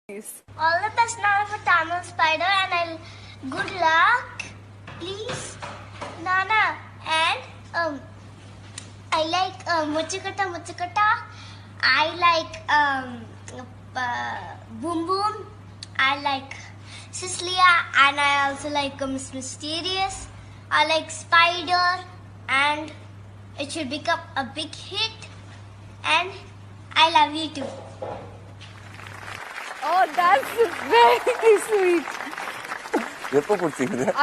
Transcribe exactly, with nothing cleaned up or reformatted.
All the best, Nana, for Tamil Spider, and I'll good luck, please, Nana. And um, I like uh, Muchikata Muchikata. I like um, uh, Boom Boom. I like Cecilia, and I also like uh, Miss Mysterious. I like Spider, and it should become a big hit. And I love you too. Oh, that's very sweet. எப்போ குடிச்சீங்க?